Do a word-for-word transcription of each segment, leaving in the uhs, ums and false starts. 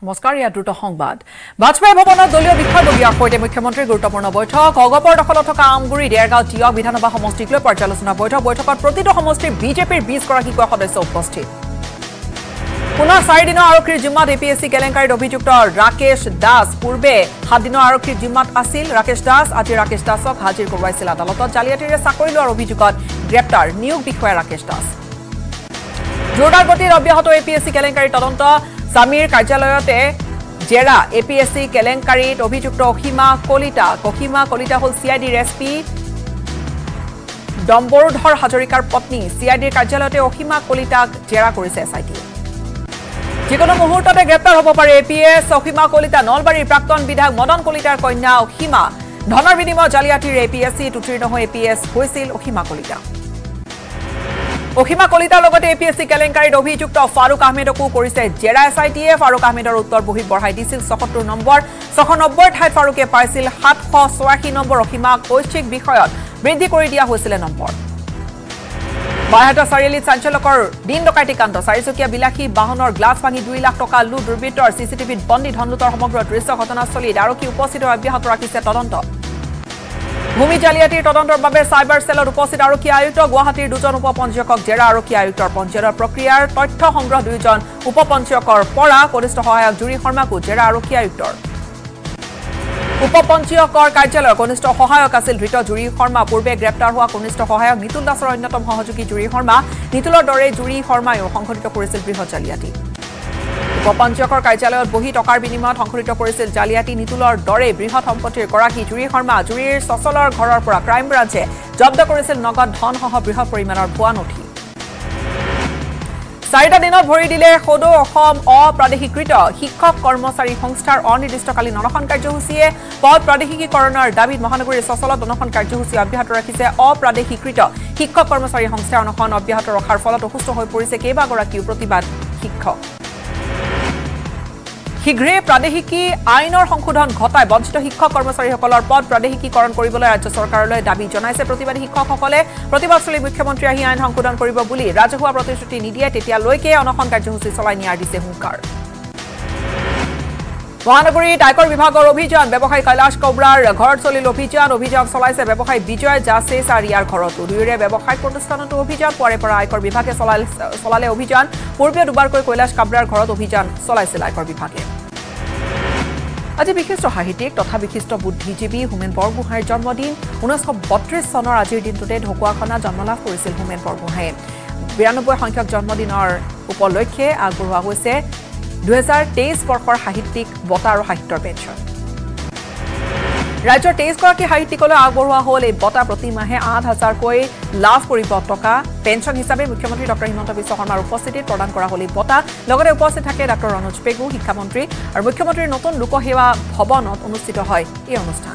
নমস্কাৰ ইয়া দ্ৰুত সংবাদ বাজপেয়ী ভৱনত দলীয় বিষয়ববীয়াৰ সৈতে মুখ্যমন্ত্ৰীৰ গুৰুত্বপূৰ্ণ বৈঠক অগপৰ দখলত থকা আমগুৰি দেৰগাঁও টিয়ক বিধানসভা সমষ্টিক লৈ পৰ্যালোচনা বৈঠক বৈঠকত প্ৰতিটো সমষ্টিৰ বিজেপিৰ বিশ গৰাকীকৈ সদস্য উপস্থিত পুনৰ চাৰি দিনৰ আৰক্ষীৰ জিম্মাত এপিএসসি কেলেংকাৰীত অভিযুক্ত ৰাকেশ দাস পূৰ্বে সাত দিনৰ আৰক্ষীৰ জিম্মাত আছিল ৰাকেশ দাস আজি ৰাকেশ দাসক হাজিৰ কৰোৱাইছিল আদালতত জালিয়াতিৰে চাকৰি লোৱাৰ অভিযোগত গ্ৰেপ্তাৰ নিয়োগ বিষয়া ৰাকেশ দাস জোৰদাৰ গতিৰ অব্যাহত এপিএসসি কেলেংকাৰীৰ তদন্ত সামিৰ কাৰ্যালয়তে জেৰা এপিএসসি কেলেংকাৰীত অভিযুক্ত অহিমা কলিতা অহিমা কলিতা হল সিআইডিৰ এসপি ডম্বৰুধৰ হাজৰিকাৰ পত্নী সিআইডিৰ কাৰ্যালয়তে অহিমা কলিতাক জেৰা কৰিছে এসআইটি যিকোনো মুহূৰ্ততে গ্ৰেপ্তাৰ হ'ব পাৰে এপিএস অহিমা কলিতা নলবাৰীৰ প্ৰাক্তন বিধায়ক মদন কলিতাৰ কন্যা অহিমা ধনৰ বিনিময় জালিয়াতিৰ এপিএসসি উত্তীৰ্ণ হৈ এপিএস হৈছিল অহিমা কলিতা অহিমা কলিতাৰ লগতে এপিএসসি কেলেংকাৰীত অভিযুক্ত ফাৰুক আহমেদকো কৰিছে জেৰা এসআইটিয়ে ফাৰুক আহমেদৰ উত্তৰ বহি বঢ়াই দিছিল ছয়সত্তৰ নম্বৰ ছশ নব্বৈ ঠাইত ফাৰুকে পাইছিল সাতশ ছয়াশী নম্বৰ অহিমাক ঐচ্ছিক বিষয়ত বৃদ্ধি কৰি দিয়া হৈছিল নম্বৰ বাৰহাটা চাৰিআলিত চাঞ্চলকৰ দিন ডকাইতি কাণ্ড চাৰিচকীয়া বিলাসী বাহনৰ গ্লাছ ভাঙি দুই লাখ টকা লুট দুৰ্বৃত্তৰ চিচিটিভিত বন্দী ধনলুটৰ সমগ্ৰ দৃশ্য ঘটনাস্থলীত আৰক্ষী উপস্থিত অব্যাহত ৰাখিছে তদন্ত ভূমি জালিয়াতিৰ তদন্তৰ বাবে সাইবাৰ সেলত উপস্থিত আৰক্ষী আয়ুক্ত গুৱাহাটীৰ দুজন উপপঞ্জীয়কক জেৰা আৰক্ষী আয়ুক্তৰ পঞ্জীয়নৰ প্ৰক্ৰিয়াৰ তথ্য সংগ্ৰহ দুইজন উপপঞ্জীয়কৰ পৰা কনিষ্ঠ সহায়ক জুৰি শৰ্মাকো জেৰা আৰক্ষী আয়ুক্তৰ উপপঞ্জীয়কৰ কাৰ্যালয়ৰ কনিষ্ঠ সহায়ক আছিল ধৃত জুৰি শৰ্মা পূৰ্বে গ্ৰেপ্তাৰ হোৱা কনিষ্ঠ সহায়ক নিতুল দাসৰ অন্যতম সহযোগী জুৰি শৰ্মা নিতুলৰ দৰে জুৰি শৰ্মায়ো সংঘটিত কৰিছিল বৃহৎ জালিয়াতি উপপঞ্জীয়কৰ কাৰ্যালয়ত বহি টকাৰ বিনিময়ত সংঘটিত কৰিছিল জালিয়াতি নিতুলৰ দৰে বৃহৎ সম্পত্তিৰ গৰাকী জুৰি শৰ্মা জুৰিৰ সচলৰ ঘৰৰ পৰা ক্ৰাইম ব্ৰাঞ্চে জব্দ কৰিছিল নগদ ধনসহ বৃহৎ পৰিমাণৰ ভুৱা নথি চাৰিটা দিনত ভৰি দিলে সদৌ অসম অপ্ৰাদেশিকৃত শিক্ষক কৰ্মচাৰী সংস্থাৰ অনিৰ্দিষ্টকালীন অনশন কাৰ্যসূচীয়ে পদ প্ৰাদেশিকীকৰণৰ দাবীত মহানগৰীৰ সচলত অনশন কাৰ্যসূচী অব্যাহত ৰাখিছে অপ্ৰাদেশিকৃত শিক্ষক কৰ্মচাৰী সংস্থাৰ অনশন অব্যাহত ৰখাৰ ফলত অসুস্থ হৈ পৰিছে কেইবাগৰাকীও প্ৰতিবাদ শিক্ষক শীঘ্ৰে প্ৰাদেশিকী আইনৰ সংশোধন ঘটাই বঞ্চিত শিক্ষক কৰ্মচাৰীসকলৰ পদ প্ৰাদেশিকীকৰণ কৰিবলৈ ৰাজ্য চৰকাৰলৈ দাবী জনাইছে প্ৰতিবাদী শিক্ষকসকলে প্ৰতিবাদস্থলী মুখ্যমন্ত্ৰী আহি আইন সংশোধন কৰিব বুলি ৰাজহুৱা প্ৰতিশ্ৰুতি নিদিয়ে তেতিয়ালৈকে অনশন কাৰ্যসূচী চলাই নিয়াৰ দিছে হুংকাৰ মহানগৰীত আয়কৰ বিভাগৰ অভিযান ব্যৱসায়ী কৈলাশ কবৰাৰ ঘৰত চলিল অভিযান অভিযান চলাইছে ব্যৱসায়ী বিজয় জাছেছ আৰু ইয়াৰ ঘৰতো দুয়োৰে ব্যৱসায়িক প্ৰতিষ্ঠানতো অভিযান পৰে পৰা আয়কৰ বিভাগে চলালে অভিযান পূৰ্বে দুবাৰকৈ কৈলাশ কবৰাৰ ঘৰত অভিযান চলাইছিল আয়কৰ বিভাগে আজি বিশিষ্ট সাহিত্যিক তথা বিশিষ্ট বুদ্ধিজীৱী হোমেন বৰগোহাঁইৰ জন্মদিন ঊনৈছশ বত্ৰিশ চনৰ আজিৰ দিনটোতে ঢকুৱাখনা জন্মলাভ কৰিছিল হোমেন বৰগোহাঁইয়ে বিৰানব্বৈ সংখ্যক জন্মদিনৰ উপলক্ষে আগবঢ়োৱা হৈছে দুহেজাৰ তেইছ বৰ্ষৰ সাহিত্যিক বঁটা আৰু সাহিত্যৰ পেঞ্চন ৰাজ্যৰ তেইছ গৰাকী সাহিত্যিকলৈ আগবঢ়োৱা হ'ল এই বঁটা প্ৰতি মাহে আঠ হাজাৰকৈ লাভ কৰিব টকা পেঞ্চন হিচাপে মুখ্যমন্ত্ৰী ডক্টৰ হিমন্ত বিশ্ব শৰ্মাৰ উপস্থিতিত প্ৰদান কৰা হ'ল এই বঁটা লগতে উপস্থিত থাকে ডক্টৰ ৰনোজ পেগু শিক্ষামন্ত্ৰী আৰু মুখ্যমন্ত্ৰীৰ নতুন লোকসেৱা ভৱনত অনুষ্ঠিত হয় এই অনুষ্ঠান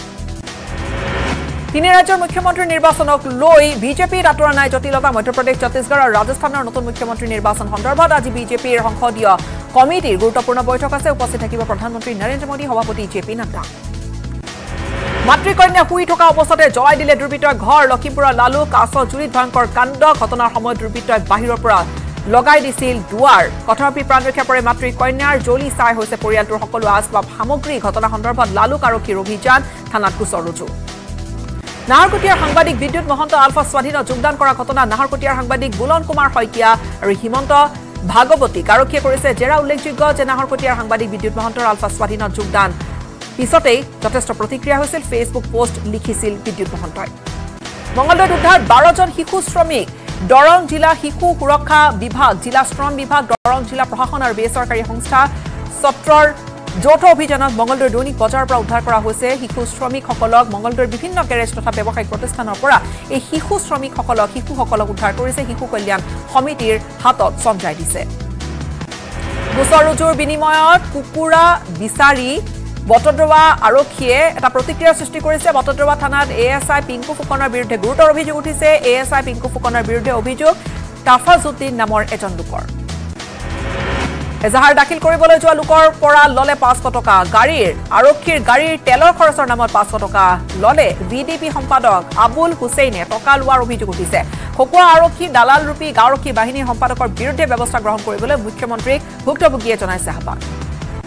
তিনি ৰাজ্যৰ মুখ্যমন্ত্ৰী নিৰ্বাচনক লৈ বিজেপিৰ আঁতৰা নাই জটিলতা মধ্যপ্ৰদেশ ছত্তীশগড় আৰু ৰাজস্থানৰ নতুন মুখ্যমন্ত্ৰী নিৰ্বাচন সন্দৰ্ভত আজি বিজেপিৰ সংসদীয় কমিটিৰ গুৰুত্বপূৰ্ণ বৈঠক আছে উপস্থিত থাকিব প্ৰধানমন্ত্ৰী নৰেন্দ্ৰ মোদী সভাপতি জে পি নাড্ডা মাতৃকন্যা শুই থকা অৱস্থাতে জ্বলাই দিলে দুৰ্বৃত্তই ঘৰ লখিমপুৰৰ লালু কাছ জুৰিত ভয়ংকৰ কাণ্ড ঘটনাৰ সময়ত দুৰ্বৃত্তই বাহিৰৰ পৰা লগাই দিছিল দুৱাৰ তথাপি প্ৰাণ ৰক্ষা পৰে মাতৃকন্যাৰ জ্বলি চাই হৈছে পৰিয়ালটোৰ সকলো আচবাব সামগ্ৰী ঘটনা সন্দৰ্ভত লালুক আৰক্ষীৰ অভিযান থানাত গোচৰ ৰুজু নাহৰকটীয়াৰ সাংবাদিক বিদ্যুৎ মহন্ত আলফা স্বাধীনত যোগদান কৰা ঘটনা নাহৰকটীয়াৰ সাংবাদিক বুলন কুমাৰ শইকীয়া আৰু হিমন্ত ভাগৱতীক আৰক্ষীয়ে কৰিছে জেৰা উল্লেখযোগ্য যে নাহৰকটীয়াৰ সাংবাদিক বিদ্যুৎ মহন্তৰ আলফা স্বাধীনত যোগদান পিছতেই যথেষ্ট প্ৰতিক্ৰিয়া হৈছিল ফেচবুক পোষ্ট লিখিছিল বিদ্যুৎ মহন্তই মংগলদৈত উদ্ধাৰ বাৰজন শিশু শ্ৰমিক দৰং জিলা শিশু সুৰক্ষা বিভাগ জিলা শ্ৰম বিভাগ দৰং জিলা প্ৰশাসন আৰু বেচৰকাৰী সংস্থা ছত্ৰৰ যৌথ অভিযানত মংগলদৈৰ দৈনিক বজাৰৰ পৰা উদ্ধাৰ কৰা হৈছে শিশু শ্ৰমিকসকলক মংগলদৈৰ বিভিন্ন গেৰেজ তথা ব্যৱসায়িক প্ৰতিষ্ঠানৰ পৰা এই শিশু শ্ৰমিকসকলক শিশুসকলক উদ্ধাৰ কৰিছে শিশু কল্যাণ সমিতিৰ হাতত চমজাই দিছে গোচৰ ৰুজুৰ বিনিময়ত কুকুৰা বিচাৰি বটদ্ৰৱা আৰক্ষীয়ে এটা প্ৰতিক্ৰিয়া সৃষ্টি কৰিছে বটদ্ৰৱা থানাত এএছআই পিংকু ফুকনৰ বিৰুদ্ধে গুৰুতৰ অভিযোগ উঠিছে এএছআই পিংকু ফুকনৰ বিৰুদ্ধে অভিযোগ তাফাজুদ্দিন নামৰ এজন লোকৰ এজাহাৰ দাখিল কৰিবলৈ যোৱা লোকৰ পৰা ললে পাঁচশ টকা গাড়ীৰ আৰক্ষীৰ গাড়ীৰ তেলৰ খৰচৰ নামত পাঁচশ টকা ললে ভিডিপি সম্পাদক আবুল হুছেইনে টকা লোৱাৰ অভিযোগ উঠিছে খকুৱা আৰক্ষী দালাল ৰূপী গাঁওৰক্ষী বাহিনীৰ সম্পাদকৰ বিৰুদ্ধে ব্যৱস্থা গ্ৰহণ কৰিবলৈ মুখ্যমন্ত্ৰীক ভুক্তভোগীয়ে জনাইছে আহ্বান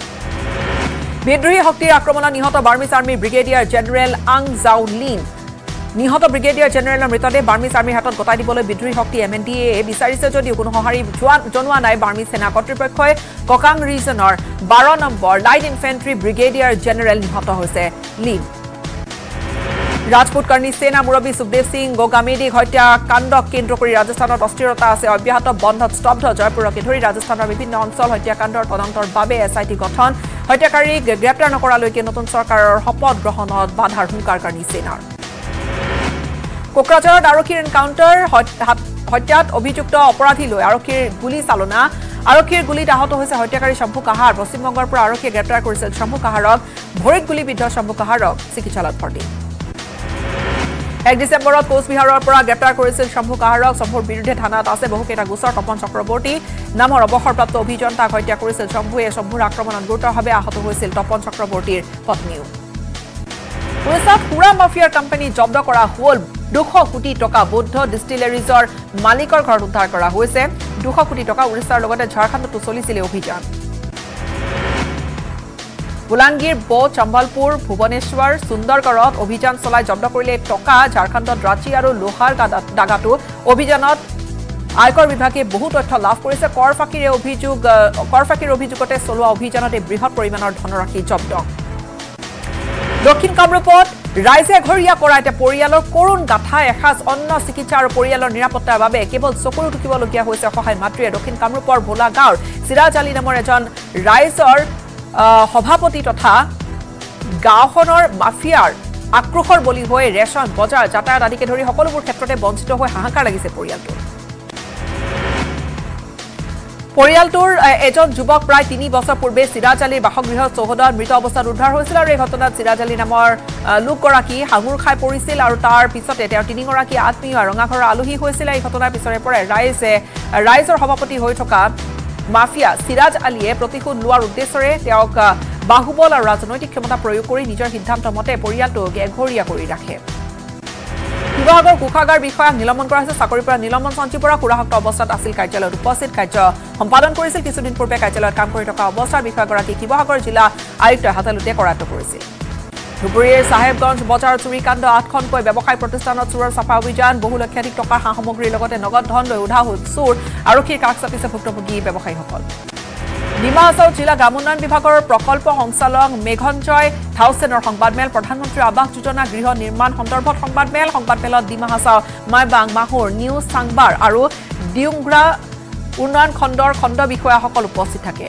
বিদ্ৰোহী শক্তিৰ আক্ৰমণত নিহত বাৰ্মিজ আৰ্মিৰ brigadier general Aung Zaw Lin নিহত ব্ৰিগেডিয়াৰ জেনেৰেলৰ মৃতদেহ বাৰ্মিজ আৰ্মিৰ হাতত গতাই দিবলৈ বিদ্ৰোহী শক্তি এম এন ডি এ বিচাৰিছে যদিও কোনো সঁহাৰি জনোৱা নাই বাৰ্মিজ সেনা কৰ্তৃপক্ষই ককাং ৰিজনৰ বাৰ number light infantry brigadier general নিহত হৈছে লিন ৰাজপুত কৰ্ণী সেনা মুৰব্বী সুখদেৱ সিং গোগামেদিক হত্যা কাণ্ডক কেন্দ্ৰ কৰি ৰাজস্থানত অস্থিৰতা আছে অব্যাহত বন্ধত স্তব্ধ জয়পুৰকে ধৰি ৰাজস্থানৰ বিভিন্ন অঞ্চল হত্যাকাণ্ডৰ তদন্তৰ বাবে এছ আই টি গঠন হত্যাকাৰীক গ্ৰেপ্তাৰ নকৰালৈকে নতুন চৰকাৰৰ শপত গ্ৰহণত বাধাৰ হুংকাৰ কৰ্ণী সেনাৰ কোকৰাঝাৰত আৰক্ষীৰ এনকাউণ্টাৰ হত্যাত অভিযুক্ত অপৰাধীলৈ আৰক্ষীৰ গুলী চালনা আৰক্ষীৰ গুলীত আহত হৈছে হত্যাকাৰী শম্ভু কাহাৰ পশ্চিমবংগৰ পৰা আৰক্ষীয়ে গ্ৰেপ্তাৰ কৰিছিল শম্ভু কাহাৰক ভৰিত গুলীবিদ্ধ শম্ভু কাহাৰক চিকিৎসালয়ত ভৰ্তি এক ডিচেম্বৰত কোচবিহাৰৰ পৰা গ্ৰেপ্তাৰ কৰিছিল শম্ভু কাহাৰক শম্ভুৰ বিৰুদ্ধে থানাত আছে বহুকেইটা গোচৰ তপন চক্ৰৱৰ্তী নামৰ অৱসৰপ্ৰাপ্ত অভিযন্তাক হত্যা কৰিছিল শম্ভুৱে শম্ভুৰ আক্ৰমণত গুৰুতৰভাৱে আহত হৈছিল তপন চক্ৰৱৰ্তীৰ পত্নীও উৰিষ্যাত সুৰা মাফিয়াৰ কোম্পানী জব্দ কৰা হ'ল দুশ কোটি টকা বৌদ্ধ ডিষ্টিলাৰিজৰ মালিকৰ ঘৰত উদ্ধাৰ কৰা হৈছে দুশ কোটি টকা উৰিষ্যাৰ লগতে ঝাৰখণ্ডতো চলিছিল অভিযান বুলানগীৰ বো চম্বলপুৰ ভুৱনেশ্বৰ সুন্দৰগড়ত অভিযান চলাই জব্দ কৰিলে টকা ঝাৰখণ্ডত ৰাঁচী আৰু লোহাৰ দাগাটো অভিযানত আয়কৰ বিভাগে বহু তথ্য লাভ কৰিছে কৰ ফাঁকিৰে অভিযোগ কৰ ফাঁকিৰ অভিযোগতে চলোৱা অভিযানতে বৃহৎ পৰিমাণৰ ধনৰাশি জব্দ দক্ষিণ কামৰূপত ৰাইজে ঘৰীয়া কৰাইতে পৰিয়ালৰ কৰোণ গাথা এসাজ অন্ন চিকিৎসা আৰু পৰিয়ালৰ নিৰাপত্তাৰ বাবে কেৱল চকুৰু টুকিবলগীয়া হৈছে সহায় মাতৃয়ে দক্ষিণ কামৰূপৰ ভোলা গাঁৱৰ চিৰাজ আলী নামৰ এজন ৰাইজৰ সভাপতি তথা গাঁওখনৰ মাফিয়াৰ আক্ৰোশৰ বলি হৈ ৰেশন বজাৰ যাতায়াত আদিকে ধৰি সকলোবোৰ ক্ষেত্ৰতে বঞ্চিত হৈ হাহাকাৰ লাগিছে পৰিয়ালটোৰ পৰিয়ালটোৰ এজন যুৱক প্ৰায় তিনি বছৰ পূৰ্বে চিৰাজ আলীৰ বাসগৃহ চৌহদত মৃত অৱস্থাত উদ্ধাৰ হৈছিল আৰু এই ঘটনাত চিৰাজ আলী নামৰ লোকগৰাকী হাঙুৰ খাই পৰিছিল আৰু তাৰ পিছতে তেওঁৰ তিনিগৰাকী আত্মীয় ৰঙাঘৰৰ আলহী হৈছিল এই ঘটনাৰ পিছৰে পৰাই ৰাইজে ৰাইজৰ সভাপতি হৈ থকা মাফিয়া চিৰাজ আলীয়ে প্ৰতিশোধ লোৱাৰ উদ্দেশ্যৰে তেওঁক বাহুবল আৰু ৰাজনৈতিক ক্ষমতা প্ৰয়োগ কৰি নিজৰ সিদ্ধান্ত মতে পৰিয়ালটোক এঘৰীয়া কৰি ৰাখে শিৱসাগৰ কোষাগাৰ বিষয়াক নিলম্বন কৰা হৈছে চাকৰিৰ পৰা নিলম্বন সঞ্চীৰ পৰা সুৰাহক্ত অৱস্থাত আছিল কাৰ্যালয়ত উপস্থিত কাৰ্য সম্পাদন কৰিছিল কিছুদিন পূৰ্বে কাৰ্যালয়ত কাম কৰি থকা অৱস্থাৰ বিষয়াগৰাকী শিৱসাগৰ জিলা আয়ুক্তই হাতলোতে কৰায়ত্ব কৰিছিল ধুবুৰীৰ চাহেবগঞ্জ বজাৰৰ চুৰি কাণ্ড আঠখনকৈ ব্যৱসায় প্ৰতিষ্ঠানত চোৰৰ চাফা অভিযান বহু লক্ষাধিক টকাৰ সা সামগ্ৰীৰ লগতে নগদ ধন লৈ উধা হ'ল চোৰ আৰক্ষীৰ কাষ চাপিছে ভুক্তভোগী ব্যৱসায়ীসকল ডিমা হাছাও জিলা গ্ৰামোন্নয়ন বিভাগৰ প্ৰকল্প সঞ্চালক মেঘঞ্জয় থাউচেনৰ সংবাদমেল প্ৰধানমন্ত্ৰী আৱাস যোজনা গৃহ নিৰ্মাণ সন্দৰ্ভত সংবাদমেল সংবাদমেলত ডিমা হাছাও মাইবাং মাহুৰ নিউজ চাংবাৰ আৰু ডিউংগ্ৰা উন্নয়ন খণ্ডৰ খণ্ড বিষয়াসকল উপস্থিত থাকে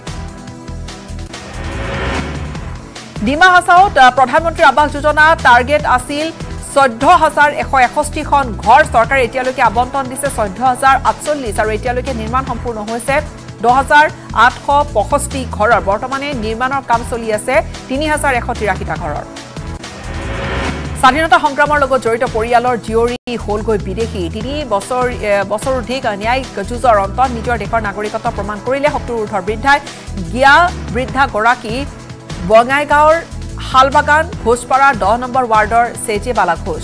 ডিমা হাছাওত প্ৰধানমন্ত্ৰী আৱাস যোজনা টাৰ্গেট আছিল চৈধ্য হাজাৰ এশ এষষ্ঠিখন ঘৰ চৰকাৰে এতিয়ালৈকে আবণ্টন দিছে চৈধ্য হাজাৰ আঠচল্লিছ আৰু এতিয়ালৈকে নিৰ্মাণ সম্পূৰ্ণ হৈছে দহ হাজাৰ আঠশ পঁয়ষষ্ঠি ঘৰৰ বৰ্তমানে নিৰ্মাণৰ কাম চলি আছে তিনি হাজাৰ এশ তিৰাশীটা ঘৰৰ স্বাধীনতা সংগ্ৰামৰ লগত জড়িত পৰিয়ালৰ জীয়ৰী হ'লগৈ বিদেশী তিনি বছৰ বছৰ অধিক ন্যায়িক যুঁজৰ অন্তত নিজৰ দেশৰ নাগৰিকত্ব প্ৰমাণ কৰিলে শত্ৰুৰ ঊৰ্ধৰ বৃদ্ধাই গিয়া বৃদ্ধাগৰাকী বঙাইগাঁৱৰ শালবাগান ঘোষপাৰাৰ দহ নম্বৰ ৱাৰ্ডৰ চেজে বালা ঘোষ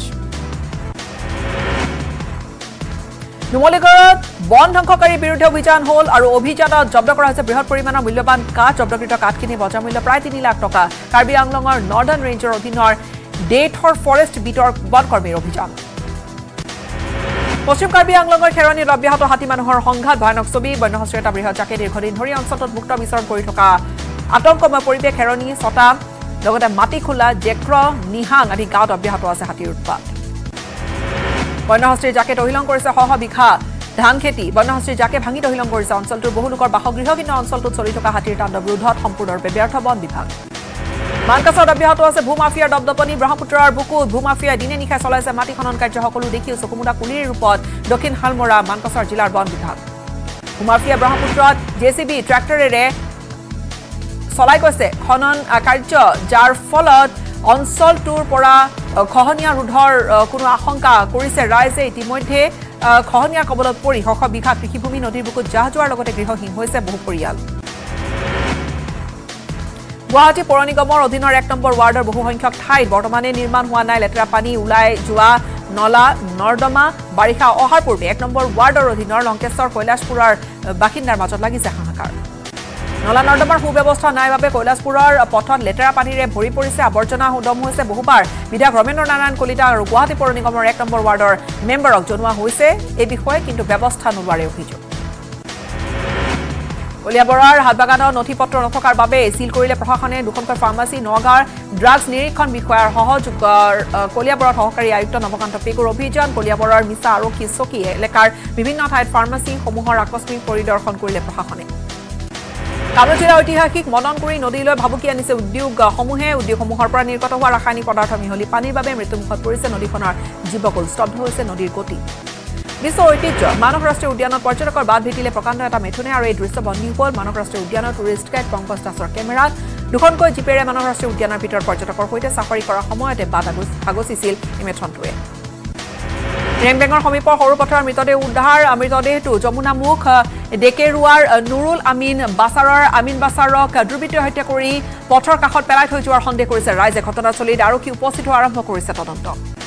নুমলীগড়ত বন ধ্বংসকাৰীৰ বিৰুদ্ধে অভিযান হ'ল আৰু অভিযানত জব্দ কৰা হৈছে বৃহৎ পৰিমাণৰ মূল্যৱান কাঠ জব্দকৃত কাঠখিনি বজাৰ মূল্য প্ৰায় তিনি লাখ টকা কাৰ্বি আংলঙৰ নৰ্দাৰ্ণ ৰেঞ্জৰ অধীনৰ ডেথৰ ফৰেষ্ট বিটৰ বনকৰ্মীৰ অভিযান পশ্চিম কাৰ্বি আংলঙৰ খেৰণীত অব্যাহত হাতী মানুহৰ সংঘাত ভয়ানক ছবি বন্যহস্তীৰ এটা বৃহৎ জাকে দীৰ্ঘদিন ধৰি অঞ্চলটোত মুক্ত বিচৰণ কৰি থকা আতংকময় পৰিৱেশ খেৰণী ছটা লগতে মাটিখোলা জেক্ৰ নিহাং আদি গাঁৱত অব্যাহত আছে হাতীৰ উৎপাত বন্যহস্তীৰ জাকে তহিলং কৰিছে শ শ বিঘা ধান খেতি বন্যহস্তীৰ জাকে ভাঙি তহিলং কৰিছে অঞ্চলটোৰ বহু লোকৰ বাসগৃহ কিন্তু অঞ্চলটোত চলি থকা হাতীৰ তাণ্ডৱ ৰোধত সম্পূৰ্ণৰূপে ব্যৰ্থ বন বিভাগ মানকাছাৰত অব্যাহত আছে ভূমাফিয়াৰ দপদপনি ব্ৰহ্মপুত্ৰৰ বুকুত ভূমাফিয়াই দিনে নিশাই চলাইছে মাটি খনন কাৰ্য সকলো দেখি চকুমুদা কুলিৰ ৰূপত দক্ষিণ হালমৰা মানকাছাৰ জিলাৰ বন বিভাগ ভূমাফিয়া ব্ৰহ্মপুত্ৰত জে চি বি ট্ৰেক্টৰেৰে চলাই গৈছে খনন কাৰ্য যাৰ ফলত অঞ্চলটোৰ পৰা খহনীয়া ৰোধৰ কোনো আশংকা কৰিছে ৰাইজে ইতিমধ্যে খহনীয়াৰ কবলত পৰি শ শ বিঘা কৃষিভূমি নদীৰ বুকুত জাহ যোৱাৰ লগতে গৃহহীন হৈছে বহু পৰিয়াল গুৱাহাটী পৌৰ নিগমৰ অধীনৰ এক নম্বৰ ৱাৰ্ডৰ বহু সংখ্যক ঠাইত বৰ্তমানে নিৰ্মাণ হোৱা নাই লেতেৰা পানী ওলাই যোৱা নলা নৰ্দমা বাৰিষা অহাৰ পূৰ্বে এক নম্বৰ ৱাৰ্ডৰ অধীনৰ লংকেশ্বৰ কৈলাশপুৰৰ বাসিন্দাৰ মাজত লাগিছে হাহাকাৰ নলা নৰ্দমাৰ সুব্যৱস্থা নাই বাবে কৈলাশপুৰৰ পথত লেতেৰা পানীৰে ভৰি পৰিছে আৱৰ্জনা উদম হৈছে বহুবাৰ বিধায়ক ৰমেন্দ্ৰ নাৰায়ণ কলিতা আৰু গুৱাহাটী পৌৰ নিগমৰ এক নম্বৰ ৱাৰ্ডৰ মেম্বাৰক জনোৱা হৈছে এই বিষয়ে কিন্তু ব্যৱস্থা নোলোৱাৰে অভিযোগ কলিয়াবৰৰ হাতবাগানৰ নথিপত্ৰ নথকাৰ বাবে সিল কৰিলে প্ৰশাসনে দুখনকৈ ফাৰ্মাসী নগাঁৱৰ ড্ৰাগছ নিৰীক্ষণ বিষয়াৰ সহযোগৰ কলিয়াবৰৰ সহকাৰী আয়ুক্ত নৱকান্ত পেগুৰ অভিযান কলিয়াবৰৰ মিছা আৰক্ষী চকী এলেকাৰ বিভিন্ন ঠাইত ফাৰ্মাসী সমূহৰ আকস্মিক পৰিদৰ্শন কৰিলে প্ৰশাসনে কামৰূপ জিলাৰ ঐতিহাসিক মদনগুৰি নদীলৈ ভাবুকি আনিছে উদ্যোগসমূহে উদ্যোগসমূহৰ পৰা নিৰ্গত হোৱা ৰাসায়নিক পদাৰ্থ মিহলি পানীৰ বাবে মৃত্যুমুখত পৰিছে নদীখনৰ জীৱকুল স্তব্ধ হৈছে নদীৰ গতি বিশ্ব ঐতিহ্য মানস ৰাষ্ট্ৰীয় উদ্যানত পৰ্যটকৰ বাদ ভেটিলে প্ৰকাণ্ড এটা মেথুনে আৰু এই দৃশ্য বন্দী হ'ল মানস ৰাষ্ট্ৰীয় উদ্যানৰ টুৰিষ্ট গাইড পংকজ দাসৰ কেমেৰাত দুখনকৈ জিপেৰে মানস ৰাষ্ট্ৰীয় উদ্যানৰ ভিতৰত পৰ্যটকৰ সৈতে চাফাৰী কৰাৰ সময়তে বাট আগচিছিল এই মেথনটোৱে ৰেংবেঙৰ সমীপৰ সৰু পথৰ মৃতদেহ উদ্ধাৰ মৃতদেহটো যমুনামুখ ডেকেৰুৱাৰ নুৰুল আমিন বাছাৰৰ আমিন বাছাৰক দুৰ্বৃত্তই হত্যা কৰি পথৰ কাষত পেলাই থৈ যোৱাৰ সন্দেহ কৰিছে ৰাইজে ঘটনাস্থলীত আৰক্ষী উপস্থিত হোৱা আৰম্ভ কৰিছে তদন্ত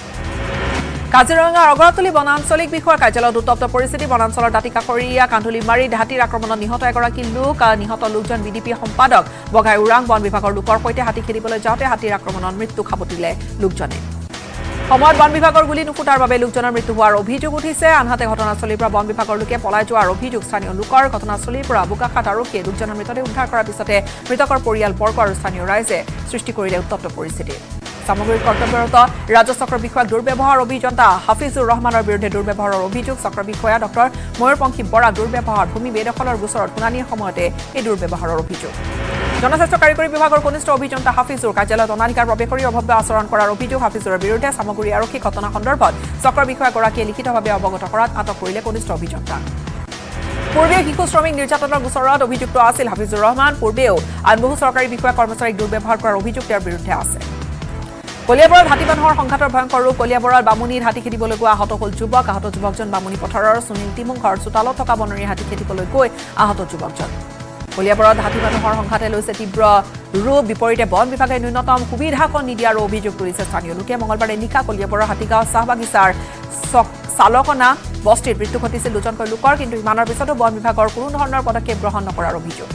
কাজিৰঙাৰ অগৰতলী বনাঞ্চলিক বিষয়াৰ কাৰ্যালয়ত উত্তপ্ত পৰিস্থিতি বনাঞ্চলৰ দাঁতিকাষৰীয়া কান্ধুলিমাৰীত হাতীৰ আক্ৰমণত নিহত এগৰাকী লোক নিহত লোকজন বিডিপি সম্পাদক বগাই উৰাং বন বিভাগৰ লোকৰ সৈতে হাতী খেদিবলৈ যাওঁতে হাতীৰ আক্ৰমণত মৃত্যু খাবতিলে লোকজনে সময়ত বন বিভাগৰ গুলী নুফুটাৰ বাবে লোকজনৰ মৃত্যু হোৱাৰ অভিযোগ উঠিছে আনহাতে ঘটনাস্থলীৰ পৰা বন বিভাগৰ লোকে পলাই যোৱাৰ অভিযোগ স্থানীয় লোকৰ ঘটনাস্থলীৰ পৰা বোকাখাত আৰক্ষীয়ে লোকজনৰ মৃতদেহ উদ্ধাৰ কৰাৰ পিছতে মৃতকৰ পৰিয়ালবৰ্গ আৰু স্থানীয় ৰাইজে সৃষ্টি কৰিলে উত্তপ্ত পৰিস্থিতি সামগ্ৰিক কৰ্তব্যৰত ৰাজ্য চক্ৰ বিষয়াক দুৰ্ব্যৱহাৰ অভিযন্তা হাফিজুৰ ৰহমানৰ বিৰুদ্ধে দুৰ্ব্যৱহাৰৰ অভিযোগ চক্ৰ বিষয়া ডক্টৰ ময়ূৰপংখী বৰা দুৰ্ব্যৱহাৰ ভূমি বেদখলৰ গোচৰত শুনানিৰ সময়তে এই দুৰ্ব্যৱহাৰৰ অভিযোগ জনস্বাস্থ্য কাৰিকৰী বিভাগৰ কনিষ্ঠ অভিযন্তা হাফিজুৰ কাৰ্যালয়ত অনাধিকাৰ প্ৰৱেশ কৰি অভব্য আচৰণ কৰাৰ অভিযোগ হাফিজুৰৰ বিৰুদ্ধে সামগ্ৰী আৰক্ষী ঘটনা সন্দৰ্ভত চক্ৰ বিষয়াগৰাকীয়ে লিখিতভাৱে অৱগত কৰাত আটক কৰিলে কনিষ্ঠ অভিযন্তা পূৰ্বে শিশু শ্ৰমিক নিৰ্যাতনৰ গোচৰত অভিযুক্ত আছিল হাফিজুৰ ৰহমান পূৰ্বেও আন বহু চৰকাৰী বিষয়া কৰ্মচাৰীক দুৰ্ব্যৱহাৰ কৰাৰ অভিযোগ তেওঁৰ বিৰুদ্ধে আছে কলিয়াবৰত হাতী মানুহৰ সংঘাতৰ ভয়ংকৰ ৰূপ কলিয়াবৰত বামুণীত হাতী খেদিবলৈ গৈ আহত হ'ল যুৱক আহত যুৱকজন বামুণী পথাৰৰ সুনীল তিমুংঘৰ চোতালত থকা বনৰীয়া হাতী খেদিবলৈ গৈ আহত যুৱকজন কলিয়াবৰত হাতী মানুহৰ সংঘাতে লৈছে তীব্ৰ ৰূপ বিপৰীতে বন বিভাগে ন্যূনতম সুবিধাকণ নিদিয়াৰ অভিযোগ কৰিছে স্থানীয় লোকে মঙলবাৰে নিশা কলিয়াবৰৰ হাতীগাঁও চাহ বাগিচাৰ চালকনা বস্তিত মৃত্যু ঘটিছিল দুজনকৈ লোকৰ কিন্তু ইমানৰ পিছতো বন বিভাগৰ কোনো ধৰণৰ পদক্ষেপ গ্ৰহণ নকৰাৰ অভিযোগ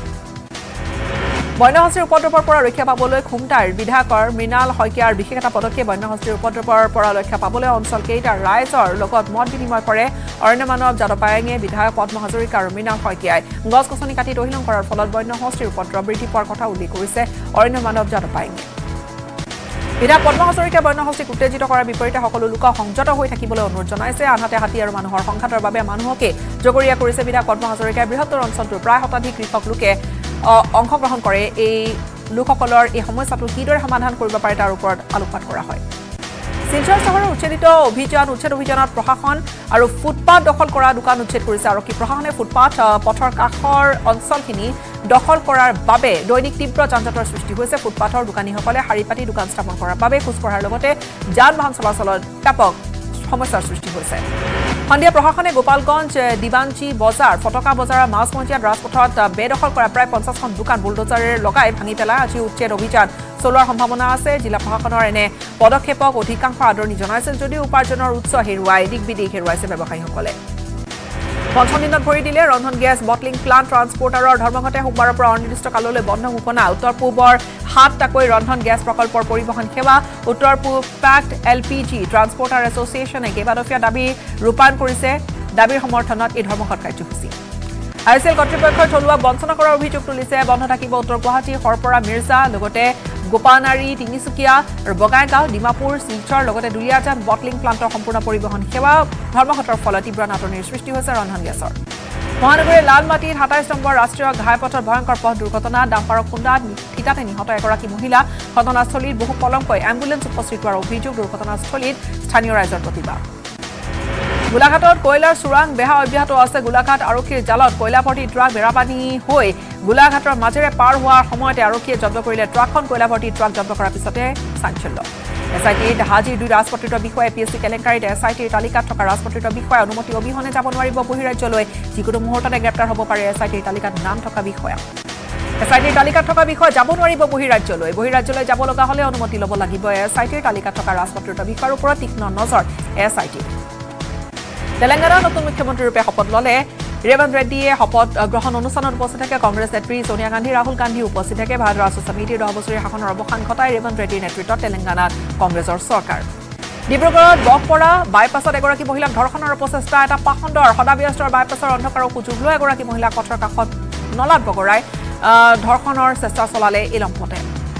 বন্যহস্তীৰ উপদ্ৰৱৰ পৰা ৰক্ষা পাবলৈ খুমটাইৰ বিধায়কৰ মৃণাল শইকীয়াৰ বিশেষ এটা পদক্ষেপ বন্যহস্তীৰ উপদ্ৰৱৰ পৰা ৰক্ষা পাবলৈ অঞ্চল কেইটাৰ ৰাইজৰ লগত মত বিনিময় কৰে অৰণ্য মানৱ যাদৱ পায়েঙে বিধায়ক পদ্ম হাজৰিকা আৰু মৃণাল শইকীয়াই গছ গছনি কাটি তহিলং কৰাৰ ফলত বন্যহস্তীৰ উপদ্ৰৱ বৃদ্ধি পোৱাৰ কথা উল্লেখ কৰিছে অৰণ্য মানৱ যাদৱ পায়েঙে বিধায়ক পদ্ম হাজৰিকাই বন্যহস্তীক উত্তেজিত কৰাৰ বিপৰীতে সকলো লোকক সংযত হৈ থাকিবলৈ অনুৰোধ জনাইছে আনহাতে হাতী আৰু মানুহৰ সংঘাতৰ বাবে মানুহকে জগৰীয়া কৰিছে বিধায়ক পদ্ম হাজৰিকাই বৃহত্তৰ অঞ্চলটোৰ প্ৰায় শতাধিক কৃষক লোকে অংশগ্ৰহণ কৰে এই লোকসকলৰ এই সমস্যাটো কিদৰে সমাধান কৰিব পাৰে তাৰ ওপৰত আলোকপাত কৰা হয় শিলচৰ চহৰৰ উচ্ছেদিত অভিযান উচ্ছেদ অভিযানত প্ৰশাসন আৰু ফুটপাথ দখল কৰা দোকান উচ্ছেদ কৰিছে আৰক্ষী প্ৰশাসনে ফুটপাথ পথৰ কাষৰ অঞ্চলখিনি দখল কৰাৰ বাবে দৈনিক তীব্ৰ যান-জঁটৰ সৃষ্টি হৈছে ফুটপাথৰ দোকানীসকলে শাৰী পাতি দোকান স্থাপন কৰাৰ বাবে খোজ কঢ়াৰ লগতে যান বাহন চলাচলত ব্যাপক সমস্যাৰ সৃষ্টি হৈছে সন্ধিয়া প্ৰশাসনে গোপালগঞ্জ দিবাঞ্চি বজাৰ ফটকা বজাৰৰ মাছমজিয়াত ৰাজপথত বেদখল কৰা প্ৰায় পঞ্চাছখন দোকান বুলডোজাৰেৰে লগাই ভাঙি পেলাই আজি উচ্ছেদ অভিযান চলোৱাৰ সম্ভাৱনা আছে জিলা প্ৰশাসনৰ এনে পদক্ষেপক অধিকাংশ আদৰণি জনাইছিল যদিও উপাৰ্জনৰ উৎস হেৰুৱাই দিক বিদিক হেৰুৱাইছে ব্যৱসায়ীসকলে পঞ্চম দিনত ভৰি দিলে ৰন্ধন গেছ বটলিং প্লাণ্ট ট্ৰান্সপৰ্টাৰৰ ধৰ্মঘটে সোমবাৰৰ পৰা অনিৰ্দিষ্ট কাললৈ বন্ধ ঘোষণা উত্তৰ পূবৰ সাতটাকৈ ৰন্ধন গেছ প্ৰকল্পৰ পৰিবহণ সেৱা উত্তৰ পূব পেক্ট এল পি জি ট্ৰান্সপৰ্টাৰ এছ'চিয়েশ্যনে কেইবাদফীয়া দাবী ৰূপায়ণ কৰিছে দাবীৰ সমৰ্থনত এই ধৰ্মঘট কাৰ্যসূচী আই এছ এল কৰ্তৃপক্ষই থলুৱা বঞ্চনা কৰাৰ অভিযোগ তুলিছে বন্ধ থাকিব উত্তৰ গুৱাহাটী সৰপৰা মিৰ্জা লগতে গোপানাৰী তিনিচুকীয়া আৰু বগাইগাঁও ডিমাপুৰ শিলচৰ লগতে দুলীয়াজান বটলিং প্লাণ্টৰ সম্পূৰ্ণ পৰিবহণ সেৱা ধৰ্মঘটৰ ফলত তীব্ৰ নাটনিৰ সৃষ্টি হৈছে ৰন্ধন গেছৰ মহানগৰীৰ লালমাটিত সাতাইছ নম্বৰ ৰাষ্ট্ৰীয় ঘাইপথত ভয়ংকৰ পথ দুৰ্ঘটনা ডাম্পাৰৰ খুন্দাত থিতাতে নিহত এগৰাকী মহিলা ঘটনাস্থলীত বহু পলমকৈ এম্বুলেন্স উপস্থিত হোৱাৰ অভিযোগ দুৰ্ঘটনাস্থলীত স্থানীয় ৰাইজৰ প্ৰতিবাদ গোলাঘাটত কয়লাৰ চোৰাং বেহা অব্যাহত আছে গোলাঘাট আৰক্ষীৰ জালত কয়লা ভৰ্তি ট্ৰাক বেৰাপানী হৈ গোলাঘাটৰ মাজেৰে পাৰ হোৱাৰ সময়তে আৰক্ষীয়ে জব্দ কৰিলে ট্ৰাকখন কয়লা ভৰ্তি ট্ৰাক জব্দ কৰাৰ পিছতে চাঞ্চল্য এছ আই টিত হাজিৰ দুই ৰাজপত্ৰিত বিষয়া এ পি এছ চি কেলেংকাৰীত এছ আই টিৰ তালিকাত থকা ৰাজপত্ৰিত বিষয়া অনুমতি অবিহনে যাব নোৱাৰিব বহিৰাজ্যলৈ যিকোনো মুহূৰ্ততে গ্ৰেপ্তাৰ হ'ব পাৰে এছ আই টিৰ তালিকাত নাম থকা বিষয়া এছ আই টিৰ তালিকাত থকা বিষয়া যাব নোৱাৰিব বহিৰাজ্যলৈ বহিৰাজ্যলৈ যাব লগা হ'লে অনুমতি ল'ব লাগিব এছ আই টিৰ তালিকাত থকা ৰাজপত্ৰিত বিষয়াৰ ওপৰত তীক্ষ্ণ নজৰ এছ আই টি তেলেংগানাৰ নতুন মুখ্যমন্ত্ৰী ৰূপে শপত ল'লে ৰেৱন্ত ৰেড্ডীয়ে শপত গ্ৰহণ অনুষ্ঠানত উপস্থিত থাকে কংগ্ৰেছ নেত্ৰী সোনিয়া গান্ধী ৰাহুল গান্ধী উপস্থিত থাকে ভাৰত ৰাষ্ট্ৰ সমিতিৰ দহ বছৰীয়া শাসনৰ অৱসান ঘটাই ৰেৱন্ত ৰেড্ডীৰ নেতৃত্বত তেলেংগানাত কংগ্ৰেছৰ চৰকাৰ ডিব্ৰুগড়ত বকপৰা বাইপাছত এগৰাকী মহিলাক ধৰ্ষণৰ প্ৰচেষ্টা এটা পাখণ্ডৰ সদাব্যস্তৰ বাইপাছৰ অন্ধকাৰৰ সুযোগ লৈ এগৰাকী মহিলাক পথৰ কাষত নলাত বগৰাই ধৰ্ষণৰ চেষ্টা চলালে এই লম্পটে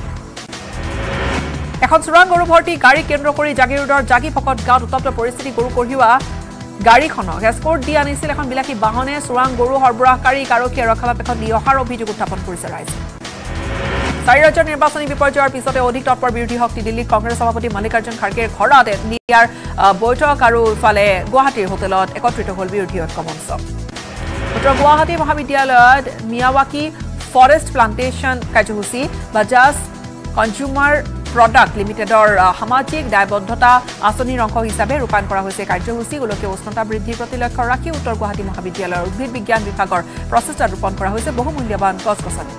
এখন চোৰাং গৰু ভৰ্তি গাড়ী কেন্দ্ৰ কৰি জাগিৰোডৰ জাগি ফকত গাঁৱত উত্তপ্ত পৰিস্থিতি গৰু কঢ়িওৱা গাড়ীখনক এস্কৰ্ট দি আনিছিল এখন বিলাসী বাহনে চোৰাং গৰু সৰবৰাহকাৰীক আৰক্ষীয়ে ৰক্ষাবেক্ষণ দি অহাৰ অভিযোগ উত্থাপন কৰিছে ৰাইজে চাৰি ৰাজ্যৰ নিৰ্বাচনী বিপৰ্যয়ৰ পিছতে অধিক তৎপৰ বিৰোধী শক্তি দিল্লীত কংগ্ৰেছ সভাপতি মল্লিকাৰ্জুন খাৰ্গেৰ ঘৰত নিয়াৰ বৈঠক আৰু ইফালে গুৱাহাটীৰ হোটেলত একত্ৰিত হ'ল বিৰোধী ঐক্য মঞ্চ উত্তৰ গুৱাহাটী মহাবিদ্যালয়ত মিয়াৱাকি ফৰেষ্ট প্লান্টেশ্যন কাৰ্যসূচী বাজাজ কনজিউমাৰ প্ৰডাক্ট লিমিটেডৰ সামাজিক দায়বদ্ধতা আঁচনিৰ অংশ হিচাপে ৰূপায়ণ কৰা হৈছে কাৰ্যসূচী গোলকীয় উষ্ণতা বৃদ্ধিৰ প্ৰতি লক্ষ্য ৰাখি উত্তৰ গুৱাহাটী মহাবিদ্যালয়ৰ উদ্ভিদ বিজ্ঞান বিভাগৰ প্ৰচেষ্টাত ৰূপণ কৰা হৈছে বহুমূল্যৱান গছ-গছনি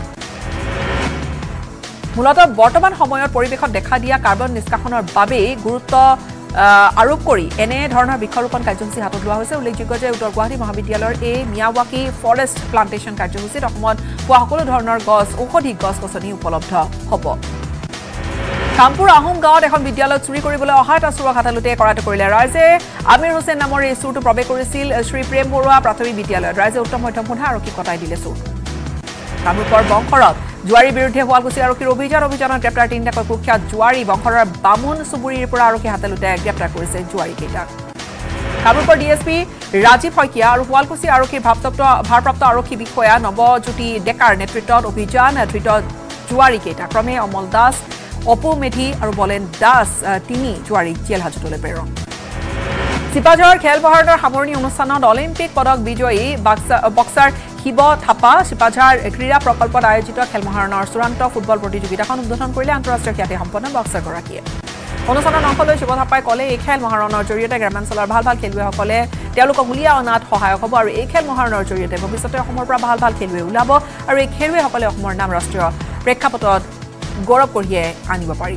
মূলতঃ বৰ্তমান সময়ত পৰিৱেশত দেখা দিয়া কাৰ্বন নিষ্কাশনৰ বাবেই গুৰুত্ব আৰোপ কৰি এনে ধৰণৰ বৃক্ষৰোপণ কাৰ্যসূচী হাতত লোৱা হৈছে উল্লেখযোগ্য যে উত্তৰ গুৱাহাটী মহাবিদ্যালয়ৰ এই মিয়াৱাকি ফৰেষ্ট প্লান্টেশ্যন কাৰ্যসূচীত অসমত পোৱা সকলো ধৰণৰ গছ ঔষধি গছ-গছনি উপলব্ধ হ'ব কামপুৰ আহোম গাঁৱত এখন বিদ্যালয়ত চুৰি কৰিবলৈ অহা এটা চোৰক হাতালুতে কৰাটো কৰিলে ৰাইজে আমিৰ হুছেইন নামৰ এই চোৰটো প্ৰৱেশ কৰিছিল শ্ৰী প্ৰেম বৰুৱা প্ৰাথমিক বিদ্যালয়ত ৰাইজে উত্তম মধ্যম সোধা আৰক্ষীক কটাই দিলে চোৰ কামৰূপৰ বংশৰত জুৱাৰীৰ বিৰুদ্ধে শুৱালকুছি আৰক্ষীৰ অভিযান অভিযানত গ্ৰেপ্তাৰ তিনিটাকৈ কুখ্যাত জুৱাৰী বংশৰৰ বামুণ চুবুৰীৰ পৰা আৰক্ষী হাতালুতে গ্ৰেপ্তাৰ কৰিছে জুৱাৰীকেইটাক কামৰূপৰ D S P Rajiv Saikia আৰু শুৱালকুছি আৰক্ষীৰ ভাৰপ্ৰাপ্ত আৰক্ষী বিষয়া নৱজ্যোতি ডেকাৰ নেতৃত্বত অভিযান ধৃত জুৱাৰীকেইটা ক্ৰমে অমল দাস অপু মেধি আৰু বলেন দাস তিনি জুৱাৰীক জেল হাজতলৈ প্ৰেৰণ চিপাঝাৰৰ খেল মহাৰণৰ সামৰণি অনুষ্ঠানত অলিম্পিক পদক বিজয়ী বক্সাৰ শিৱ থাপা চিপাঝাৰ ক্ৰীড়া প্ৰকল্পত আয়োজিত খেল মহাৰণৰ চূড়ান্ত ফুটবল প্ৰতিযোগিতাখন উদ্বোধন কৰিলে আন্তঃৰাষ্ট্ৰীয় খ্যাতি সম্পন্ন বক্সাৰগৰাকীয়ে অনুষ্ঠানত অংশ লৈ শিৱ থাপাই ক'লে এই খেল মহাৰণৰ জৰিয়তে গ্ৰামাঞ্চলৰ ভাল ভাল খেলুৱৈসকলে তেওঁলোকক উলিয়াই অনাত সহায়ক হ'ব আৰু এই খেল মহাৰণৰ জৰিয়তে ভৱিষ্যতে অসমৰ পৰা ভাল ভাল খেলুৱৈ ওলাব আৰু এই খেলুৱৈসকলে অসমৰ নাম ৰাষ্ট্ৰীয় প্ৰেক্ষাপটত গৌৰৱ কঢ়িয়াই আনিব পাৰিব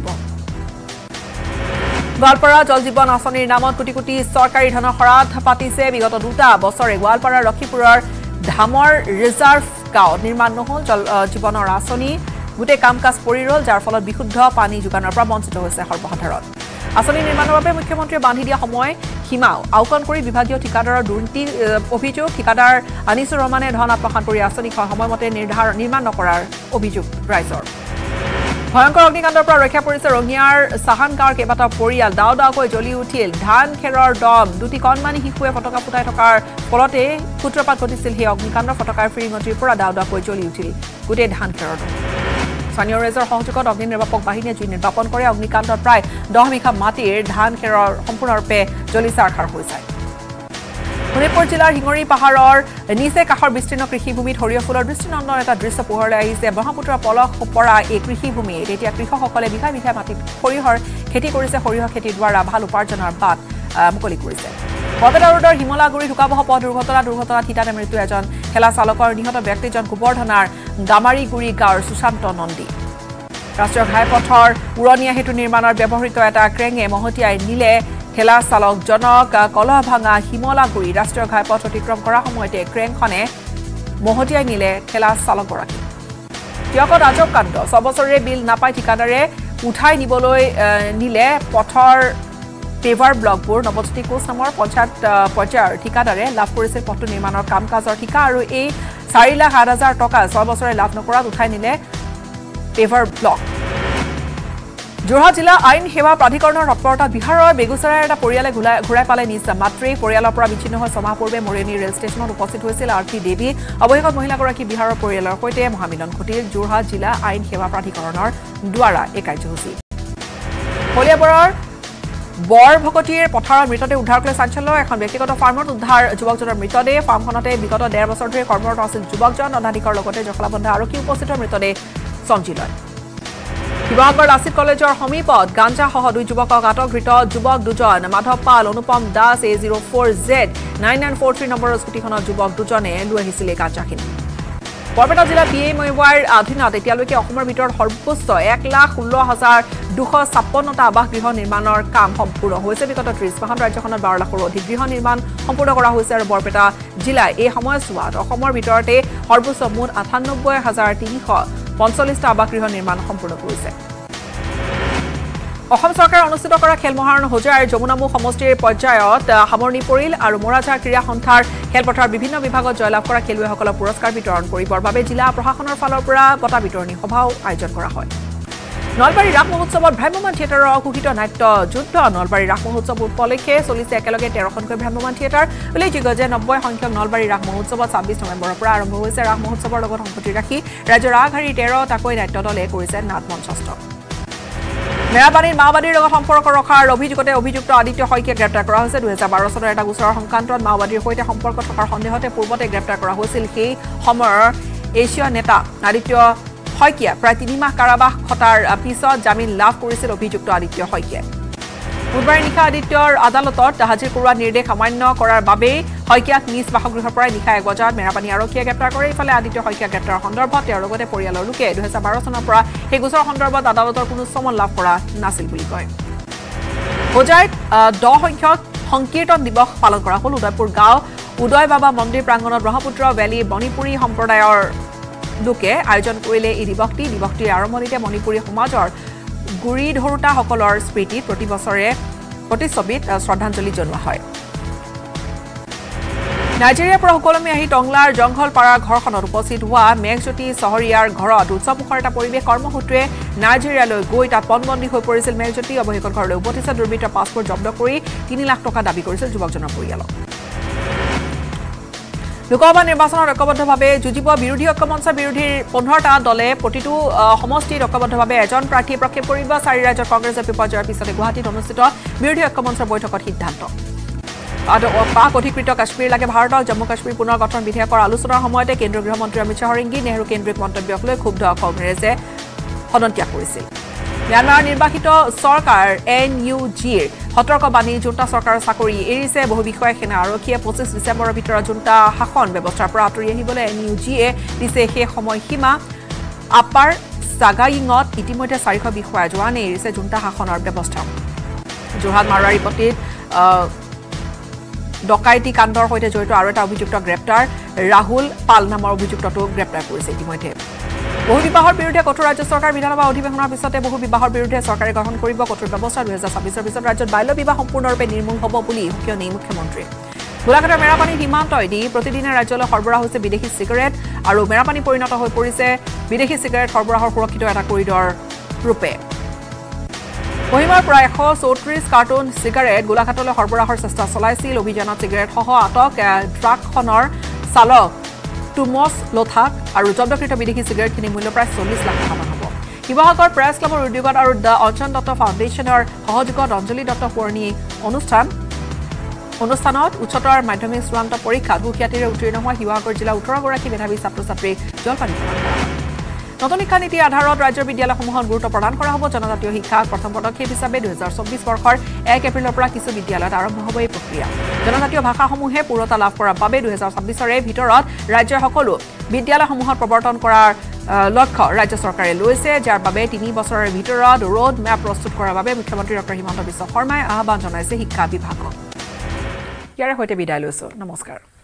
গোৱালপাৰা জল জীৱন আঁচনিৰ নামত কোটি কোটি চৰকাৰী ধনৰ সৰাধ পাতিছে বিগত দুটা বছৰে গোৱালপাৰা লক্ষীপুৰৰ ধামৰ ৰিজাৰ্ভ গাঁৱত নিৰ্মাণ নহল জল জীৱনৰ আঁচনি গোটেই কাম কাজ পৰি ৰ'ল যাৰ ফলত বিশুদ্ধ পানী যোগানৰ পৰা বঞ্চিত হৈছে সৰ্বসাধাৰণ আঁচনি নিৰ্মাণৰ বাবে মুখ্যমন্ত্ৰীয়ে বান্ধি দিয়া সময় সীমাও আওকাণ কৰি বিভাগীয় ঠিকাদাৰৰ দুৰ্নীতি অভিযোগ ঠিকাদাৰ আনিছুৰ ৰহমানে ধন আত্মসাৎ কৰি আঁচনিখন সময়মতে নিৰ্মাণ নকৰাৰ অভিযোগ ৰাইজৰ ভয়ংকৰ অগ্নিকাণ্ডৰ পৰা ৰক্ষা পৰিছে ৰঙিয়াৰ চাহান গাঁৱৰ কেইবাটাও পৰিয়াল দাও দাওকৈ জ্বলি উঠিল ধান খেৰৰ দম দুটি কণমানি শিশুৱে ফটকা ফুটাই থকাৰ ফলতে সূত্ৰপাত ঘটিছিল সেই অগ্নিকাণ্ডৰ ফটকাৰ ফিৰিঙতিৰ পৰা দাও দাওকৈ জ্বলি উঠিল গোটেই ধান খেৰৰ দম স্থানীয় ৰাইজৰ সংযোগত অগ্নি নিৰ্বাপক বাহিনীয়ে জুই নিৰ্বাপন কৰে অগ্নিকাণ্ডত প্ৰায় দহ বিঘা মাটিৰ ধান খেৰৰ সম্পূৰ্ণৰূপে জ্বলি চাৰখাৰ হৈ যায় শোণিতপুৰ জিলাৰ হিঙৰি পাহাৰৰ নিচে কাষৰ বিস্তীৰ্ণ কৃষিভূমিত সৰিয়হ ফুলৰ দৃষ্টিনন্দন এটা দৃশ্য পোহৰলৈ আহিছে ব্ৰহ্মপুত্ৰৰ পলস পৰা এই কৃষিভূমিত এতিয়া কৃষকসকলে বিঘা বিঘা মাটিত সৰিয়হৰ খেতি কৰিছে সৰিয়হ খেতিৰ দ্বাৰা ভাল উপাৰ্জনৰ বাট মুকলি কৰিছে বৰপেটা ৰোডৰ হিমলাগুৰি ঢুকাবহ পথ দুৰ্ঘটনা দুৰ্ঘটনাত থিতাতে মৃত্যু এজন ঠেলা চালকৰ নিহত ব্যক্তিজন গোবৰ্ধনাৰ গামাৰীগুৰি গাঁৱৰ সুশান্ত নন্দী ৰাষ্ট্ৰীয় ঘাইপথৰ উৰণীয়া সেতু নিৰ্মাণৰ ব্যৱহৃত এটা ক্ৰেঙে মহতিয়াই নিলে ঠেলা চালকজনক কলহ ভাঙা হিমলাগুৰি ৰাষ্ট্ৰীয় ঘাইপথ অতিক্ৰম কৰাৰ সময়তে ক্ৰেংখনে মহতিয়াই নিলে ঠেলা চালকগৰাকী টিয়কত আজব কাণ্ড ছবছৰে বিল নাপাই ঠিকাদাৰে উঠাই নিবলৈ নিলে পথৰ পেভাৰ ব্লকবোৰ নৱজ্যোতি কোচ নামৰ পঞ্চায়ত পৰ্যায়ৰ ঠিকাদাৰে লাভ কৰিছিল পথটো নিৰ্মাণৰ কাম কাজৰ ঠিকা আৰু এই চাৰি লাখ সাত হাজাৰ টকা ছয় বছৰে লাভ নকৰাত উঠাই নিলে পেভাৰ ব্লক যোৰহাট জিলা আইন সেৱা প্ৰাধিকৰণৰ তৎপৰতাত বিহাৰৰ বেগুচৰাইৰ এটা পৰিয়ালে ঘূৰাই পালে নিজ মাতৃ পৰিয়ালৰ পৰা বিচ্ছিন্ন হৈ ছমাহ পূৰ্বে মৰিয়নী ৰেল ষ্টেচনত উপস্থিত হৈছিল আৰতি দেৱী অৱশেষত মহিলাগৰাকী বিহাৰৰ পৰিয়ালৰ সৈতে মহামিলন ঘটিল যোৰহাট জিলা আইন সেৱা প্ৰাধিকৰণৰ দ্বাৰা এই কাৰ্যসূচী কলিয়াবৰৰ বৰভকতিৰ পথাৰৰ মৃতদেহ উদ্ধাৰ কৰিলে চাঞ্চল্য এখন ব্যক্তিগত ফাৰ্মত উদ্ধাৰ যুৱকজনৰ মৃতদেহ ফাৰ্মখনতে বিগত ডেৰ বছৰ ধৰি কৰ্মৰত আছিল যুৱকজন অনাধিকাৰ লগতে জখলাবন্ধা আৰক্ষী উপস্থিত মৃতদেহ চমজি লয় শিৱসাগৰ লাচিত কলেজৰ সমীপত গাঞ্জাসহ দুই যুৱকক আটক ধৃত যুৱক দুজন Madhab Pal Anupam Das A zero' four Z nine nine four three নম্বৰৰ স্কুটিখনত যুৱক দুজনে লৈ আহিছিল এই গাঞ্জাখিনি বৰপেটা জিলা পি এম ৱাইৰ অধীনত এতিয়ালৈকে অসমৰ ভিতৰত সৰ্বোচ্চ এক লাখ ষোল্ল হাজাৰ দুশ ছাপন্নটা আৱাস গৃহ নিৰ্মাণৰ কাম সম্পূৰ্ণ হৈছে বিগত ত্ৰিশ মাহত ৰাজ্যখনত বাৰ লাখৰো অধিক গৃহ নিৰ্মাণ সম্পূৰ্ণ কৰা হৈছে আৰু বৰপেটা জিলাই এই সময়ছোৱাত অসমৰ ভিতৰতে সৰ্বোচ্চ মুঠ আঠানব্বৈ হাজাৰ তিনিশ পঞ্চল্লিছটা আৱাস গৃহ নিৰ্মাণ সম্পূৰ্ণ কৰিছে অসম চৰকাৰে অনুষ্ঠিত কৰা খেল মহাৰণ হোজাইৰ যমুনামুখ সমষ্টিৰ পৰ্যায়ত সামৰণি পৰিল আৰু মোৰাঝাৰ ক্ৰীড়া সন্থাৰ খেলপথাৰ বিভিন্ন বিভাগত জয়লাভ কৰা খেলুৱৈসকলক পুৰস্কাৰ বিতৰণ কৰিবৰ বাবে জিলা প্ৰশাসনৰ ফালৰ পৰা বঁটা বিতৰণী সভাও আয়োজন কৰা হয় নলবাৰী ৰাস মহোৎসৱত ভ্ৰাম্যমাণ থিয়েটাৰৰ ঘোষিত নাট্য যুদ্ধ নলবাৰী ৰাস মহোৎসৱ উপলক্ষে চলিছে একেলগে তেৰখনকৈ ভ্ৰাম্যমাণ থিয়েটাৰ উল্লেখযোগ্য যে নব্বৈ সংখ্যক নলবাৰী ৰাস মহোৎসৱত ছাব্বিছ নৱেম্বৰৰ পৰা আৰম্ভ হৈছে ৰাস মহোৎসৱৰ লগত সংগতি ৰাখি ৰাজ্যৰ আগশাৰীৰ তেৰটাকৈ নাট্য দলে কৰিছে নাট মঞ্চস্থ মেৰাপানীৰ মাওবাদীৰ লগত সম্পৰ্ক ৰখাৰ অভিযোগতে অভিযুক্ত আদিত্য শইকীয়াক গ্ৰেপ্তাৰ কৰা হৈছে দুহেজাৰ বাৰ চনৰ এটা গোচৰৰ সংক্ৰান্তত মাওবাদীৰ সৈতে সম্পৰ্ক থকাৰ সন্দেহতে পূৰ্বতে গ্ৰেপ্তাৰ কৰা হৈছিল সেই সময়ৰ এছীয় নেতা আদিত্য শইকীয়া প্ৰায় তিনি মাহ কাৰাবাস খটাৰ পিছত জামিন লাভ কৰিছিল অভিযুক্ত আদিত্য শইকীয়াই বুধবাৰে নিশা আদিত্যৰ আদালতত হাজিৰ কৰোৱা নিৰ্দেশ অমান্য কৰাৰ বাবে শইকীয়াক নিজ বাসগৃহৰ পৰা নিশা এক বজাত মেৰাপানী আৰক্ষীয়ে গ্ৰেপ্তাৰ কৰে ইফালে আদিত্য শইকীয়া গ্ৰেপ্তাৰৰ সন্দৰ্ভত তেওঁৰ লগতে পৰিয়ালৰ লোকে দুহেজাৰ বাৰ চনৰ পৰা সেই গোচৰৰ সন্দৰ্ভত আদালতৰ কোনো চমন লাভ কৰা নাছিল বুলি কয় হোজাইত দহ সংখ্যক সংকীৰ্তন দিৱস পালন কৰা হ'ল উদয়পুৰ গাঁও উদয় বাবা মন্দিৰ প্ৰাংগণত ব্ৰহ্মপুত্ৰ ভেলী মণিপুৰী সম্প্ৰদায়ৰ লোকে আয়োজন কৰিলে এই দিৱসটি দিৱসটিৰ আৰম্ভণিতে মণিপুৰী সমাজৰ গুৰি ধৰোতাসকলৰ স্মৃতিত প্ৰতি বছৰে প্ৰতিচ্ছবিত শ্ৰদ্ধাঞ্জলি জনোৱা হয় নাইজেৰিয়াৰ পৰা সুকলমে আহি টংলাৰ জংঘল পাৰাৰ ঘৰখনত উপস্থিত হোৱা মেঘজ্যোতি চহৰীয়াৰ ঘৰত উৎসৱমুখৰ এটা পৰিৱেশ কৰ্মসূত্ৰে নাইজেৰিয়ালৈ গৈ তাত পণবন্দী হৈ পৰিছিল মেঘজ্যোতি অৱশেষত ঘৰলৈ উভতিছে দুৰ্বৃত্তৰ পাছপোৰ্ট জব্দ কৰি তিনি লাখ টকা দাবী কৰিছিল যুৱকজনৰ পৰিয়ালক লোকসভা নিৰ্বাচনত ঐক্যবদ্ধভাৱে যুঁজিব বিৰোধী ঐক্য মঞ্চৰ বিৰোধীৰ পোন্ধৰটা দলে প্ৰতিটো সমষ্টিত ঐক্যবদ্ধভাৱে এজন প্ৰাৰ্থী প্ৰক্ষেপ কৰিব চাৰি ৰাজ্যৰ কংগ্ৰেছৰ বিপৰ্যয়ৰ পিছতে গুৱাহাটীত অনুষ্ঠিত বিৰোধী ঐক্য মঞ্চৰ বৈঠকত সিদ্ধান্ত পাক অধিকৃত কাশ্মীৰ লাগে ভাৰতক জম্মু কাশ্মীৰ পুনৰ গঠন বিধেয়কৰ আলোচনাৰ সময়তে কেন্দ্ৰীয় গৃহমন্ত্ৰী অমিত শ্বাহৰ ইংগিত নেহৰু কেন্দ্ৰিক মন্তব্যক লৈ ক্ষুব্ধ কংগ্ৰেছে সদন্ত্যাগ কৰিছিল ম্যানমাৰৰ নিৰ্বাচিত চৰকাৰ এন ইউ জিৰ সতৰ্কবাণী জুণ্টা চৰকাৰৰ চাকৰি এৰিছে বহু বিষয়া সেনা আৰক্ষীয়ে পঁচিছ ডিচেম্বৰৰ ভিতৰত জুণ্টা শাসন ব্যৱস্থাৰ পৰা আঁতৰি আহিবলৈ এন ইউ জিয়ে দিছে সেই সময়সীমা আপাৰ চাগাইঙত ইতিমধ্যে চাৰিশ বিষয়া জোৱানে এৰিছে জুণ্টা শাসনৰ ব্যৱস্থা যোৰহাট মাৰোৱাৰীপট্টিত ডকাইতি কাণ্ডৰ সৈতে জড়িত আৰু এটা অভিযুক্ত গ্ৰেপ্তাৰ ৰাহুল পাল নামৰ অভিযুক্তটোক গ্ৰেপ্তাৰ কৰিছে ইতিমধ্যে বহু বিবাহৰ বিৰুদ্ধে কঠোৰ ৰাজ্য চৰকাৰ বিধানসভা অধিৱেশনৰ পিছতে বহু বিবাহৰ বিৰুদ্ধে চৰকাৰে গ্ৰহণ কৰিব কঠোৰ ব্যৱস্থা দুহেজাৰ ছাব্বিছৰ পিছত ৰাজ্যত বাল্য বিবাহ সম্পূৰ্ণৰূপে নিৰ্মূল হ'ব বুলি উকিয়ানি মুখ্যমন্ত্ৰী গোলাঘাটৰ মেৰাপানী সীমান্তইদি প্ৰতিদিনে ৰাজ্যলৈ সৰবৰাহ হৈছে বিদেশী চিগাৰেট আৰু মেৰাপানী পৰিণত হৈ পৰিছে বিদেশী চিগাৰেট সৰবৰাহৰ সুৰক্ষিত এটা কৰিডৰ ৰূপে মহিমাৰ প্ৰায় এশ চৌত্ৰিশ কাৰ্টুন চিগাৰেট গোলাঘাটলৈ সৰবৰাহৰ চেষ্টা চলাইছিল অভিযানত চিগাৰেটসহ আটক ট্ৰাকখনৰ চালক টুমছ লোথাক আৰু জব্দকৃত বিদেশী চিগাৰেটখিনিৰ মূল্য প্ৰায় চল্লিছ লাখ টকামান হ'ব শিৱসাগৰ প্ৰেছ ক্লাবৰ উদ্যোগত আৰু দ্য অঞ্জন দত্ত ফাউণ্ডেশ্যনৰ সহযোগত অঞ্জলি দত্ত সোঁৱৰণী অনুষ্ঠান অনুষ্ঠানত উচ্চতৰ মাধ্যমিক চূড়ান্ত পৰীক্ষাত সুখ্যাতিৰে উত্তীৰ্ণ হোৱা শিৱসাগৰ জিলাৰ ওঠৰগৰাকী মেধাৱী ছাত্ৰ ছাত্ৰীক জলপানী প্ৰদান কৰা হয় নতুন শিক্ষা নীতিৰ আধাৰত ৰাজ্যৰ বিদ্যালয়সমূহত গুৰুত্ব প্ৰদান কৰা হ'ব জনজাতীয় শিক্ষাক প্ৰথম পদক্ষেপ হিচাপে দুহেজাৰ চৌব্বিছ বৰ্ষৰ এক এপ্ৰিলৰ পৰা কিছু বিদ্যালয়ত আৰম্ভ হ'ব এই প্ৰক্ৰিয়া জনজাতীয় ভাষাসমূহে পূৰ্ণতা লাভ কৰাৰ বাবে দুহেজাৰ ছাব্বিছৰে ভিতৰত ৰাজ্যৰ সকলো বিদ্যালয়সমূহত প্ৰৱৰ্তন কৰাৰ লক্ষ্য ৰাজ্য চৰকাৰে লৈছে যাৰ বাবে তিনি বছৰৰ ভিতৰত ৰোড মেপ প্ৰস্তুত কৰাৰ বাবে মুখ্যমন্ত্ৰী ডক্টৰ হিমন্ত বিশ্ব শৰ্মাই আহ্বান জনাইছে শিক্ষা বিভাগক ইয়াৰে সৈতে বিদায় লৈছো নমস্কাৰ।